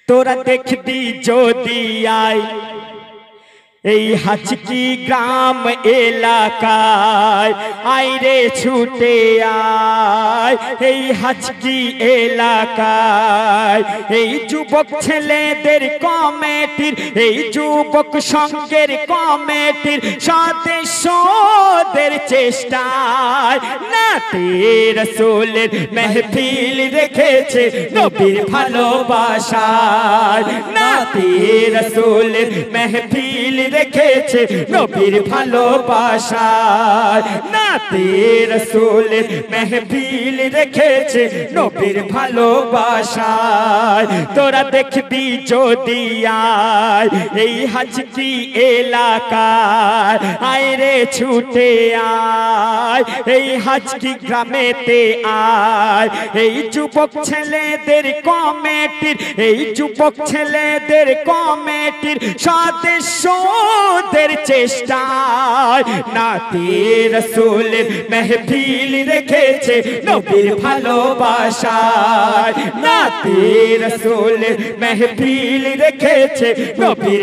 তোরা দেখবি যদি আয় এই হাজকি গ্রাম এলাকায়, আইরে ছুটে আয় এই হাজকি এলাকায়। এই যুবক ছেলেদের কমিটির, এই যুবক সংঘের কমিটির সদস্যদের চেষ্টায় নাতে রাসূলের মেহফিল রেখেছে নবীর ভালোবাসায়। নাতে রাসূলের মেহফিল রেখেছে নবীর ভালোবাসায়। নাতে রাসূলের মেহফিল রেখেছে নবীর ভালোবাসায়। তোরা দেখবি যদি আয় এই হাজকি এলাকায়, আইরে ছুটে আয় এই হাজকি গ্রামেতে আয়। এই যুবক ছেলেদের কমিটির, এই যুবক ছেলেদের কমিটির সদস্যদের চেষ্টায় নাতে রাসূলের মেহফিল রেখেছে নবীর ভালোবাসায়। নাতে রাসূলের মেহফিল রেখেছে নবীর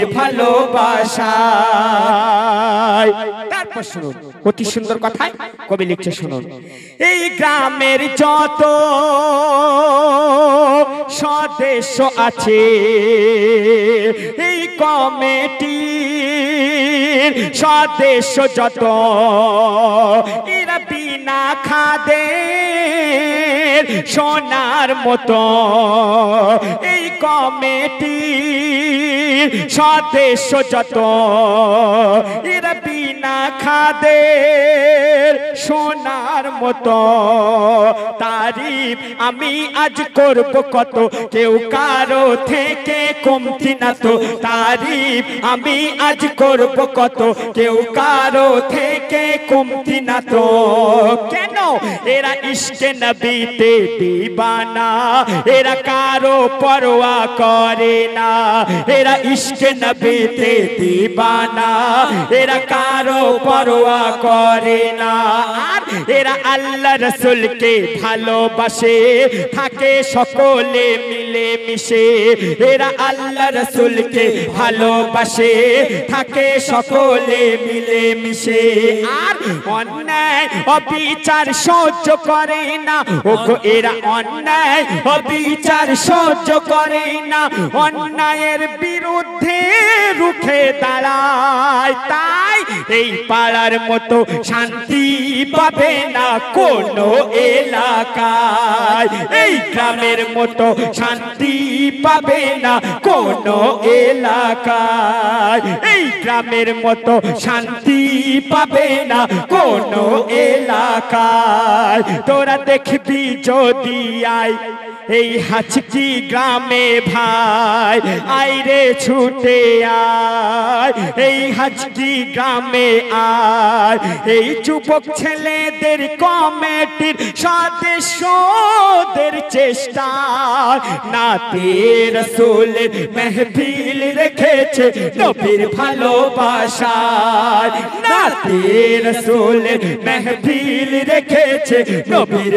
ভালোবাসায়। তারপর শুনুন অতি সুন্দর কথায় কবি লিখছে, শুনুন। এই গ্রামের যত সদস্য আছে, এই কমিটির সদস্য যত, এরা বিনা খাদের সোনার মতো। এই কমিটির সদস্য যত, এরা বিনা খাদের সোনার মতো। তারিফ আমি আজ করব কত, কেউ কারো থেকে কমতি না তো। তারিফ আমি আজ করব কত, কেউ কারো থেকে কমতি না তো। কেন? এরা ইশকে নবীতে দিবানা, এরা কারো পরোয়া করে না। এরা ইশকে নবীতে দিবানা, এরা কারো পরোয়া করে না। আর এরা আল্লাহ রাসূলকে ভালোবাসে, থাকে সকলে মিলে মিশে। এরা আল্লাহ রাসূলকে ভালোবাসে, থাকে সকলে মিলে মিশে। আর অন্যায় অবিচার সহ্য করে না, ওগো এরা অন্যায় অবিচার সহ্য করে না। অন্যায়ের বিরুদ্ধে রুখে দাঁড়ায়। তাই এই পাড়ার মতো শান্তি পাবে না কোনো এলাকায়, এই গ্রামের মতো শান্তি পাবে না কোনো এলাকায়। এই গ্রামের মতো শান্তি পাবে না কোনো এলাকায়। তোরা দেখবি যদি আয় এই হাজকি গ্রামে ভাই, আইরে ছুটে আয় এই হাজকি গ্রামে আয়। এই যুবক ছেলেদের কমিটির সদস্যদের চেষ্টা নাতে রাসূলের মেহফিল রেখেছে নবীর ভালোবাসায়। নাতে রাসূলের মেহফিল রেখেছে নবীর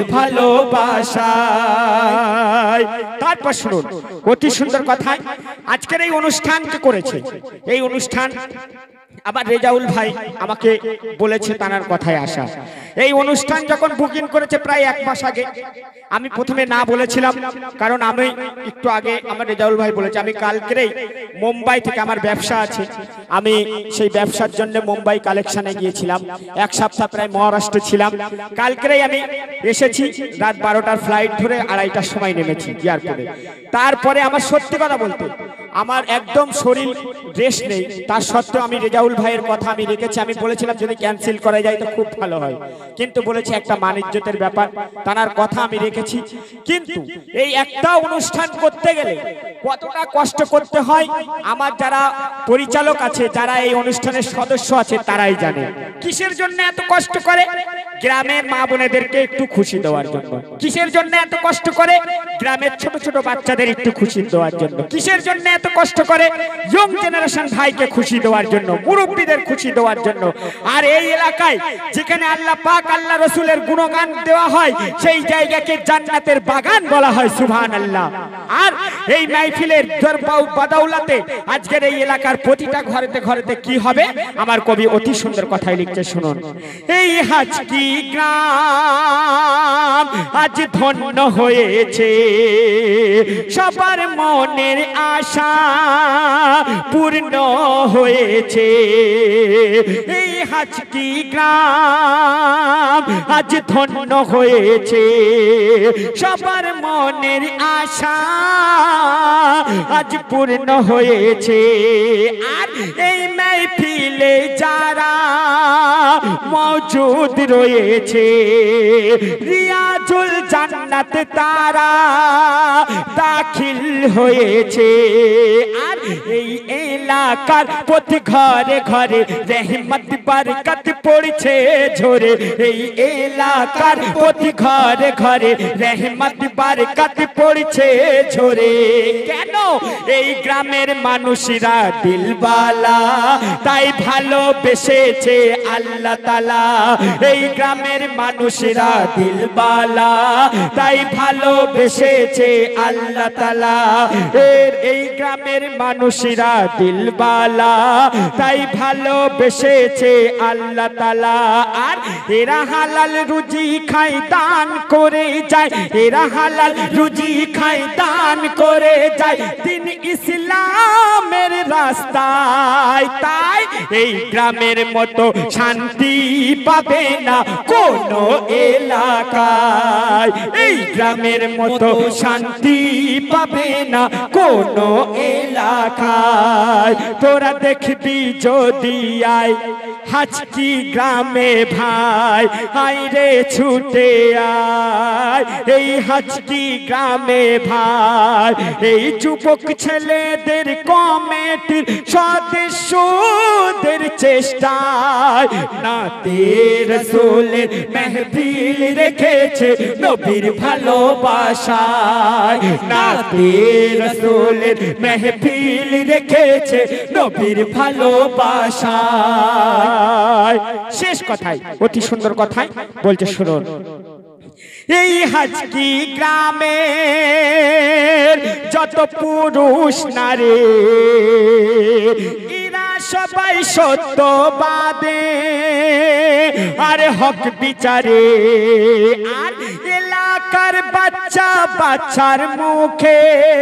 ভালোবাসায়। তারপর শুনুন অতি সুন্দর কথা। আজকের এই অনুষ্ঠানকে করেছে, এই অনুষ্ঠান আবার রেজাউল ভাই আমাকে বলেছে তার কথায় আসা। এই অনুষ্ঠান যখন বুকিং করেছে প্রায় 1 মাস আগে, আমি প্রথমে না বলেছিলাম, কারণ আমি একটু আগে আমার রেজাউল ভাই বলেছে আমি কালকেই মুম্বাই থেকে, আমার ব্যবসা আছে, আমি সেই ব্যবসার জন্য মুম্বাই কালেকশনে গিয়েছিলাম। 1 সপ্তাহ প্রায় মহারাষ্ট্রে ছিলাম। কালকেই আমি এসেছি, রাত 12টার ফ্লাইট ধরে 2:30টার সময় নেমেছি এয়ারপোর্টে। তারপরে আমার সত্যি কথা বলতে আমার একদম শরীর রেস্ট নেই, তার সত্ত্বেও আমি রেজাউল ভাইয়ের কথা আমি রেখেছি। আমি বলেছিলাম যদি ক্যান্সেল করা যায় তো খুব ভালো হয়, কিন্তু বলেছি একটা মান ইজ্জতের ব্যাপার, তার কথা আমি রেখেছি। কিন্তু এই একটা অনুষ্ঠান করতে গেলে কতটা কষ্ট করতে হয় আমার যারা পরিচালক আছে, যারা এই অনুষ্ঠানের সদস্য আছে তারাই জানে। কিসের জন্য এত কষ্ট করে? গ্রামের মা বোনেদেরকে একটু খুশি দেওয়ার জন্য। কিসের জন্য এত কষ্ট করে? গ্রামের ছোট ছোট বাচ্চাদের একটু খুশি দেওয়ার জন্য। কিসের জন্য এত কষ্ট করে? ইয়ং জেনারেশন ভাইকে খুশি দেওয়ার জন্য, মুরব্বীদের খুশি দেওয়ার জন্য। আর এই এলাকায় যেখানে আল্লাহ পাক আল্লাহ রসুলের গুণগান দেওয়া হয়, সেই জায়গাকে জান্নাতের বাগান বলা হয়। সুবহানাল্লাহ। আর এই মাহফিলের বদৌলতে আজকের এই এলাকার প্রতিটা ঘরেতে ঘরেতে কি হবে, আমার কবি অতি সুন্দর কথাই লিখছে, শুনুন। এই হাজকি গ্রাম আজ ধন্য হয়েছে, সবার মনের আশা পূর্ণ হয়েছে। এই হাজকি গ্রাম আজ ধন্য হয়েছে, সবার মনের আশা আজ পূর্ণ হয়েছে। আর এই মাহফিলে যারা মওজুদ রয়েছে, রিয়াজুল জান্নাত তারা দাখিল হয়েছে। আর এই এলাকার প্রতি ঘরে ঘরে রহমত বরকত পড়ছে ঝরে। এই এলাকার প্রতি ঘরে ঘরে রহমত বরকত পড়ছে ঝরে। কেন? এই গ্রামের মানুষরা দিলওয়ালা, তাই ভালোবেসেছে আল্লাহ তাআলা। এই গ্রামের মানুষরা দিলওয়ালা, তাই ভালোবেসেছে আল্লাহ তাআলা। এই গ্রামের মানুষরা দিলওয়ালা, তাই ভালোবেসেছে আল্লাহ তাআলা। আর এরা হালাল রুজি খায় দান করে যায়, এরা হালাল রুজি খায় দান করে যায় দিন ইসলামের রাস্তায়। তাই এই গ্রামের মতো শান্তি পাবে না কোনো এলাকায়, এই গ্রামের মতো শান্তি পাবে না কোনো এলাকায়। তোরা দেখবি যদি আয় হাজকি গ্রামে ভাই, আয় রে ছুটে আয় এই হাজকি গ্রামে ভাই। এই যুবক ছেলেদের কমিটির সদস্যদের চেষ্টায় নাতে রাসূলের মাহফিল রেখেছে নবীর ভালোবাসায়, নাতে রাসূলের মাহফিল রেখেছে নবীর ভালোবাসায়। শেষ কথায় অতি সুন্দর কথায় বলছে, শুনুন। এই হাজকি গ্রামের যত পুরুষ নারী, এরা সবাই সত্যবাদী আর হক বিচারে। আর এলাকার বাচ্চা বাচ্চার মুখে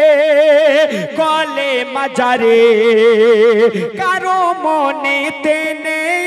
কলে মাজারে, কারো মনেতে নেই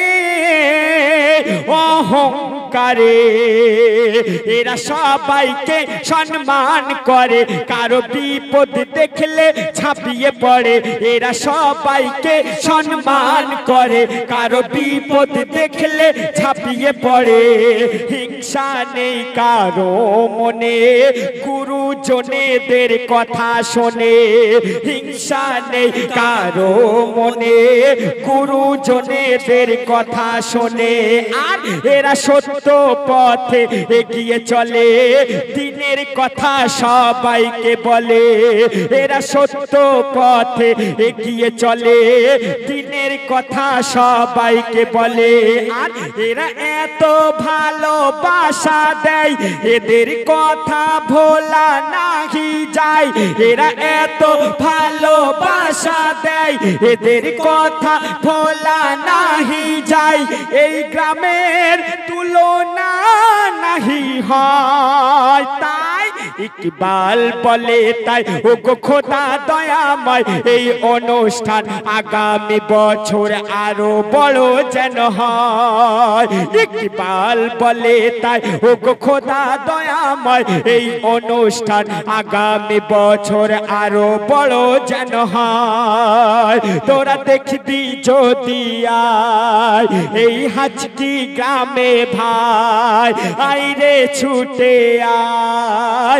অহংকারে। এরা সবাইকে সম্মান করে, কারো বিপদ দেখলে ঝাঁপিয়ে পড়ে। এরা সবাইকে সম্মান করে, কারো বিপদ দেখলে ঝাঁপিয়ে পড়ে। হিংসা নেই কারো মনে, গুরুজনেদের কথা শোনে। হিংসা নেই কারো মনে, গুরুজনেদের কথা শোনে। আর এরা সত্য পথে এগিয়ে চলে, দিনের কথা সবাইকে বলে। এরা সত্য পথে এগিয়ে চলে, দিনের কথা সবাইকে বলে। আর এরা এত ভালোবাসা দেয়, এদের কথা ভোলা নাহি যায়। এরা এত ভালোবাসা দেয়, এদের কথা ভোলা নাহি যায়। এই গ্রামের তুলনা নাহি হয়। তাই ইকবাল বলে, তাই ও গো খোদা দয়াময়, এই অনুষ্ঠান আগামী বছর আরো বড় যেন হয়। ইকবাল বলে, তাই ও গো খোদা দয়াময়, এই অনুষ্ঠান আগামী বছর আরো বড় যেন হয়। তোরা দেখবি যদি আয় এই হাজকি গ্রামে ভাই, আয় রে ছুটে আয়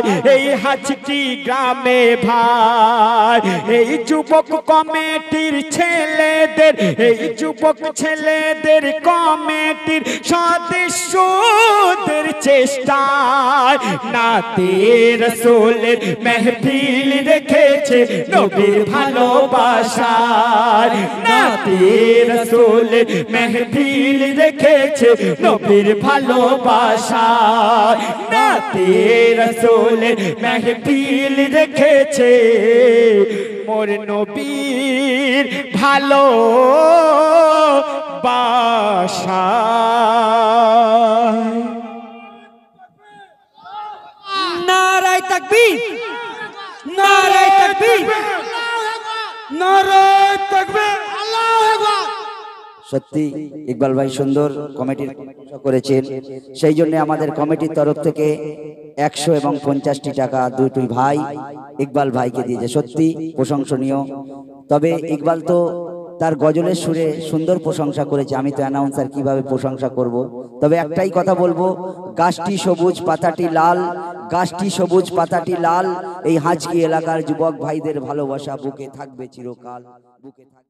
এই হাজটি গ্রামে ভাই এই যুবক কমিটির ছেলেদের এই যুবক ছেলেদের কমিটির সদস্যদের চেষ্টায় নাতে রাসূলের মেহফিল রেখেছে নবীর ভালোবাসায় নাতে রাসূলের মেহফিল রেখেছে নবীর ভালোবাসায় নাতে রাসূলের মেহফিল রেখেছে মোর নবীর ভালোবাসায়। নারায়ে তাকবীর, নারায়ে তাকবীর, নারায়ে তাকবীর, আল্লাহু আকবার। সত্যি ইকবাল ভাই সুন্দর কমিটির করেছেন, সেই জন্য আমাদের কমিটির তরফ থেকে 100 এবং 50টি টাকা দুটি ভাই ইকবাল ভাইকে দিয়েছে, সত্যি প্রশংসনীয়। তবে ইকবাল তো তার গজলের সুরে সুন্দর প্রশংসা করেছে, আমি তো অ্যানাউন্সার কিভাবে প্রশংসা করব। তবে একটাই কথা বলবো, গাছটি সবুজ পাতাটি লাল, গাছটি সবুজ পাতাটি লাল, এই হাজকি এলাকার যুবক ভাইদের ভালোবাসা বুকে থাকবে চিরকাল, বুকে থাকবে।